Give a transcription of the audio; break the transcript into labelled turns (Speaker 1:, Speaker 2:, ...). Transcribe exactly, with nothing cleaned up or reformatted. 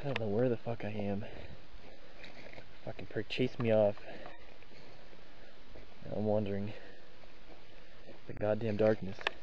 Speaker 1: I don't know where the fuck I am. Fucking prick chased me off. Now I'm wandering the goddamn darkness.